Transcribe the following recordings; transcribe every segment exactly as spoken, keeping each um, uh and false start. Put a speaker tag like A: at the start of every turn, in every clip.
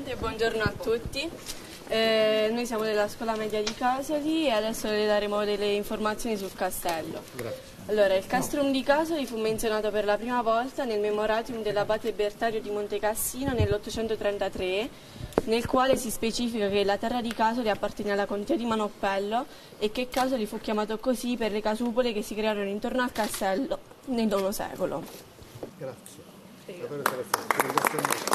A: Presidente, buongiorno a tutti. Eh, noi siamo della scuola media di Casoli e adesso le daremo delle informazioni sul castello.
B: Grazie.
A: Allora, il castrum di Casoli fu menzionato per la prima volta nel memoratium dell'abate Bertario di Montecassino nell'ottocentotrentatré, nel quale si specifica che la terra di Casoli appartiene alla contea di Manoppello e che Casoli fu chiamato così per le casupole che si crearono intorno al castello nel nono secolo.
B: Grazie. Davvero interessante.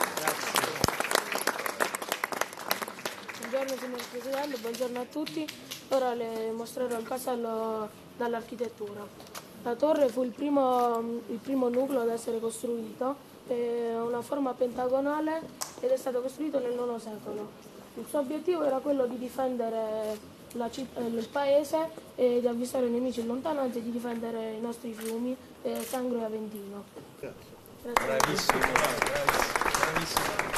C: Buongiorno signor Presidente, buongiorno a tutti. Ora le mostrerò il castello dall'architettura. La torre fu il primo, il primo nucleo ad essere costruito, ha una forma pentagonale ed è stato costruito nel nono secolo. Il suo obiettivo era quello di difendere la città, il paese e di avvisare i nemici in lontananza e di difendere i nostri fiumi, eh, Sangro e Aventino.
B: Grazie.
C: Grazie.
D: Bravissimo, bravissimo, bravissimo.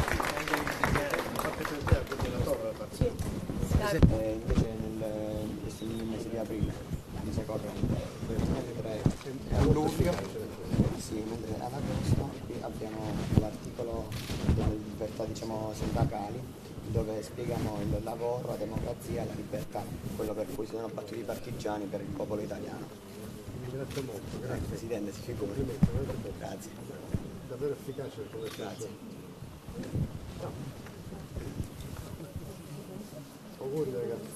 C: Sì.
E: Eh, invece nel, in questi mesi di aprile, mese corrente, a luglio, sì, mentre ad agosto qui abbiamo l'articolo delle libertà, diciamo, sindacali, dove spiegano il lavoro, la democrazia e la libertà, quello per cui si sono battuti i partigiani per il popolo italiano.
B: Grazie molto, grazie.
E: Eh, Presidente, si figuri. Grazie.
B: Davvero efficace il conversazione. Auguri ragazzi.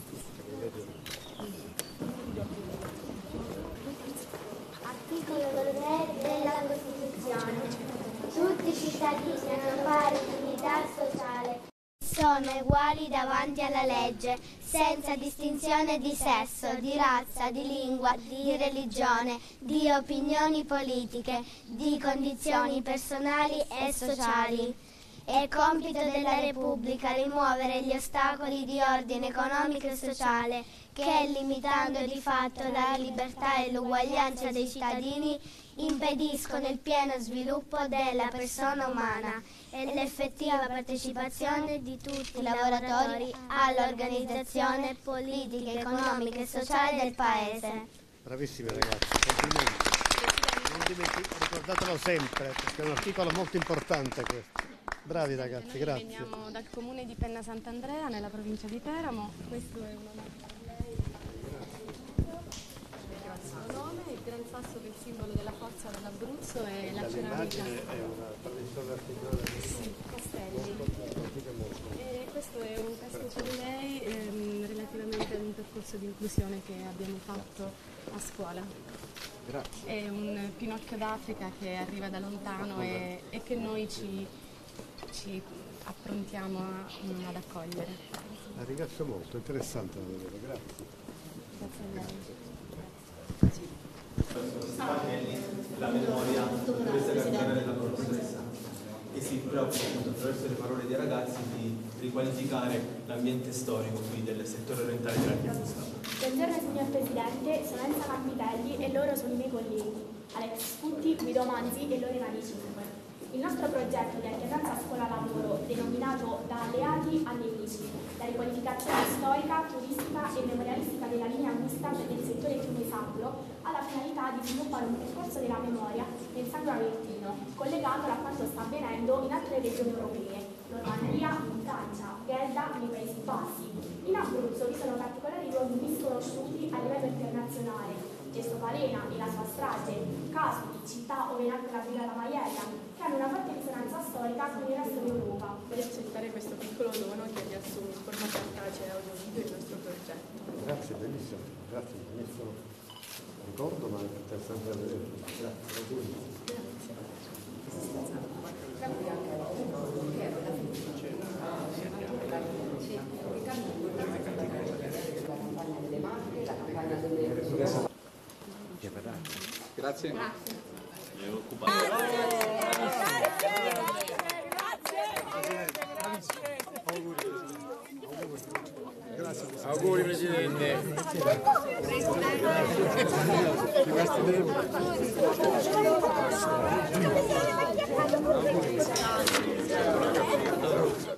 F: Articolo tre della Costituzione. Tutti i cittadini hanno pari dignità sociale. Sono uguali davanti alla legge, senza distinzione di sesso, di razza, di lingua, di religione, di opinioni politiche, di condizioni personali e sociali. È compito della Repubblica rimuovere gli ostacoli di ordine economico e sociale che, limitando di fatto la libertà e l'uguaglianza dei cittadini, impediscono il pieno sviluppo della persona umana e l'effettiva partecipazione di tutti i lavoratori all'organizzazione politica, economica e sociale del Paese.
B: Bravissimi ragazzi, complimenti. Non dimentic- ricordatelo sempre, perché è un articolo molto importante questo. Bravi ragazzi,
A: Noi
B: grazie.
A: veniamo dal comune di Penna Sant'Andrea, nella provincia di Teramo. Questo è un omaggio a lei. Il suo nome, il Gran Sasso che è il simbolo della forza dell'Abruzzo e la ceramica.
B: L'immagine è una tradizione artigianale
A: Sì, Castelli.
B: antica molto.
A: E questo è un testo per lei ehm, relativamente ad un percorso di inclusione che abbiamo fatto a scuola.
B: Grazie.
A: È un Pinocchio d'Africa che arriva da lontano e, e che noi ci, ci approntiamo a, ad accogliere.
B: La ringrazio molto, interessante davvero, grazie.
A: Grazie a lei.
D: La memoria di questa carriera della professoressa che si preoccupa appunto attraverso le parole dei ragazzi di riqualificare l'ambiente storico qui del settore orientale dell'Archibusta.
G: Buongiorno signor Presidente, sono Enza Marmitelli e loro sono i miei colleghi, Alex Sputti, Guido Manzi e Lorena Cinque. Il nostro progetto di alternanza scuola-lavoro, denominato Da alleati a nemici, la riqualificazione storica, turistica e memorialistica della linea mista del settore Fiume Sangro, ha la finalità di sviluppare un percorso della memoria nel Sangro Aventino, collegatolo a quanto sta avvenendo in altre regioni europee, Normandia, in Francia, Gelda, nei Paesi Bassi. In Abruzzo vi sono particolari luoghi misconosciuti a livello internazionale, Gesto Palena e la sua strage, Casoli, città ove nacque la Brigata Maiella, che hanno una forte risonanza storica con il resto d'Europa.
A: Per accettare questo piccolo dono che riassume in forma cartacea e audio-video il nostro progetto.
B: Grazie, bellissimo, grazie, bellissimo ricordo, ma è interessante da vedere. Grazie, auguri.
D: Grazie.
B: Grazie.
D: Auguri Presidente.
B: Grazie.